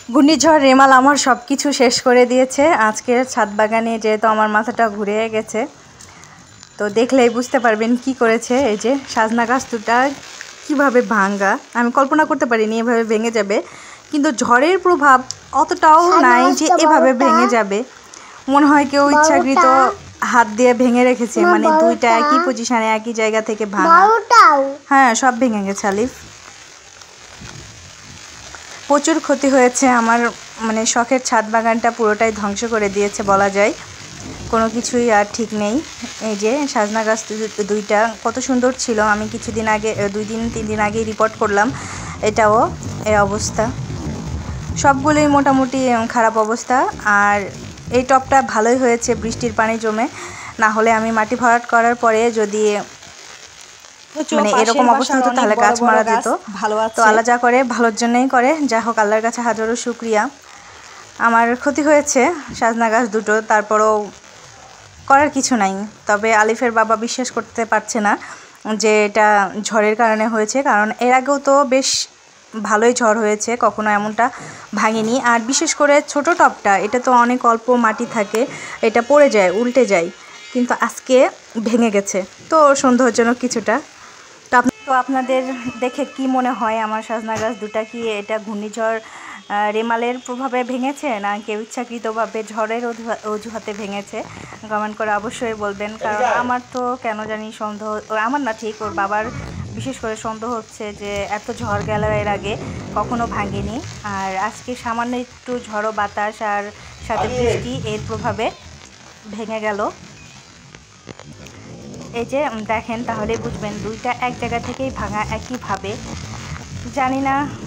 ঘূর্ণিঝড় রেমাল আমার সব কিছু শেষ করে দিয়েছে। আজকের ছাদ বাগানে যেহেতু আমার মাথাটা ঘুরে গেছে, তো দেখলেই বুঝতে পারবেন কি করেছে। এই যে সাজনা গাছ দুটা কীভাবে ভাঙ্গা, আমি কল্পনা করতে পারিনি এভাবে ভেঙে যাবে, কিন্তু ঝড়ের প্রভাব অতটাও নাই যে এভাবে ভেঙে যাবে। মনে হয় কেউ ইচ্ছাকৃত হাত দিয়ে ভেঙে রেখেছে, মানে দুইটা একই পজিশনে একই জায়গা থেকে ভাঙা। হ্যাঁ, সব ভেঙে গেছে আলিফ। প্রচুর ক্ষতি হয়েছে আমার, মানে শখের ছাদ বাগানটা পুরোটাই ধ্বংস করে দিয়েছে বলা যায়। কোনো কিছুই আর ঠিক নেই। এই যে সাজনা গাছ দুইটা কত সুন্দর ছিল, আমি কিছুদিন আগে 2-3 দিন আগেই রিপোর্ট করলাম, এটাও এই অবস্থা। সবগুলোই মোটামুটি খারাপ অবস্থা। আর এই টবটা ভালোই হয়েছে বৃষ্টির পানি জমে, না হলে আমি মাটি ভরাট করার পরে যদি মানে এরকম অবস্থা হতো তাহলে গাছ মারা যেত। তো আল্লাহ যা করে ভালোর জন্যই করে, যা হোক আল্লাহর কাছে হাজারো শুকরিয়া। আমার ক্ষতি হয়েছে সাজনা গাছ দুটো, তারপরও করার কিছু নাই। তবে আলিফের বাবা বিশ্বাস করতে পারছে না যে এটা ঝড়ের কারণে হয়েছে, কারণ এর আগেও তো বেশ ভালোই ঝড় হয়েছে, কখনো এমনটা ভাঙেনি। আর বিশেষ করে ছোট টবটা, এটা তো অনেক অল্প মাটি থাকে, এটা পড়ে যায়, উল্টে যায়, কিন্তু আজকে ভেঙে গেছে। তো সন্দেহজনক কিছুটা। তো আপনাদের দেখে কি মনে হয় আমার সাজনা গাছ দুটা কি এটা ঘূর্ণিঝড় রেমালের প্রভাবে ভেঙেছে, না কেউ ইচ্ছাকৃতভাবে ঝড়ের অজুহাতে ভেঙেছে? কমেন্ট করে অবশ্যই বলবেন। কারণ আমার তো কেন জানি সন্দেহ, আমার না ঠিক ওর বাবার বিশেষ করে সন্দেহ হচ্ছে যে এত ঝড় গেল এর আগে কখনো ভাঙেনি, আর আজকে সামান্য একটু ঝড়ো বাতাস আর সাথে বৃষ্টি এর প্রভাবে ভেঙে গেল। এই যে দেখেন, তাহলে বুঝবেন দুইটা এক জায়গা থেকেই ভাঙা একইভাবে। জানি না